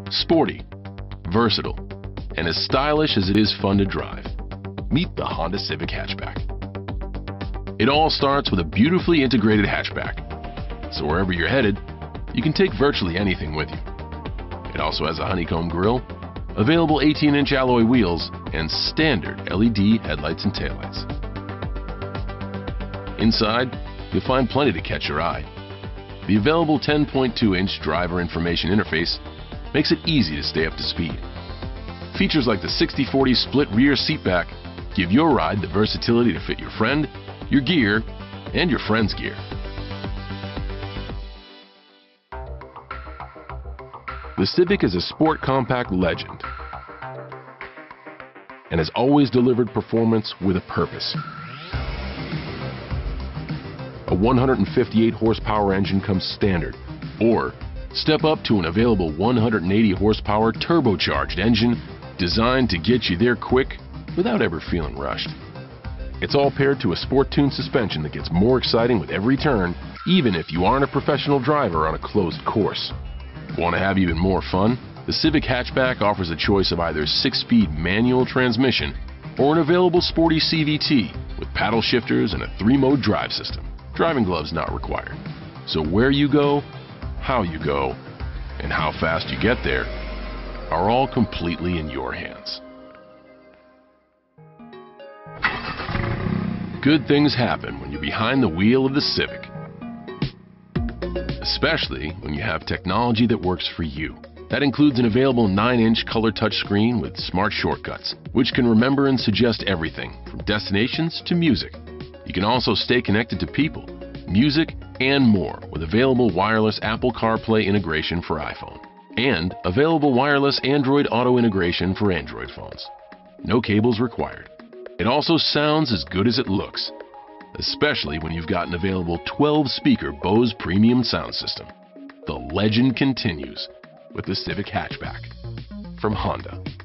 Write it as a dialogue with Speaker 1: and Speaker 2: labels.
Speaker 1: Sporty, versatile, and as stylish as it is fun to drive. Meet the Honda Civic Hatchback. It all starts with a beautifully integrated hatchback, so wherever you're headed, you can take virtually anything with you. It also has a honeycomb grille, available 18-inch alloy wheels, and standard LED headlights and taillights. Inside, you'll find plenty to catch your eye. The available 10.2-inch driver information interface makes it easy to stay up to speed. Features like the 60/40 split rear seatback give your ride the versatility to fit your friend, your gear, and your friend's gear. The Civic is a sport compact legend and has always delivered performance with a purpose. A 158 horsepower engine comes standard, or step up to an available 180 horsepower turbocharged engine designed to get you there quick without ever feeling rushed. It's all paired to a sport-tuned suspension that gets more exciting with every turn, even if you aren't a professional driver on a closed course. Want to have even more fun? The Civic Hatchback offers a choice of either 6-speed manual transmission or an available sporty CVT with paddle shifters and a 3-mode drive system. Driving gloves not required. So where you go, how you go, and how fast you get there are all completely in your hands. Good things happen when you're behind the wheel of the Civic, especially when you have technology that works for you. That includes an available 9-inch color touchscreen with smart shortcuts, which can remember and suggest everything from destinations to music. You can also stay connected to people, music, and more with available wireless Apple CarPlay integration for iPhone and available wireless Android Auto integration for Android phones. No cables required. It also sounds as good as it looks, especially when you've got an available 12-speaker Bose premium sound system. The legend continues with the Civic Hatchback from Honda.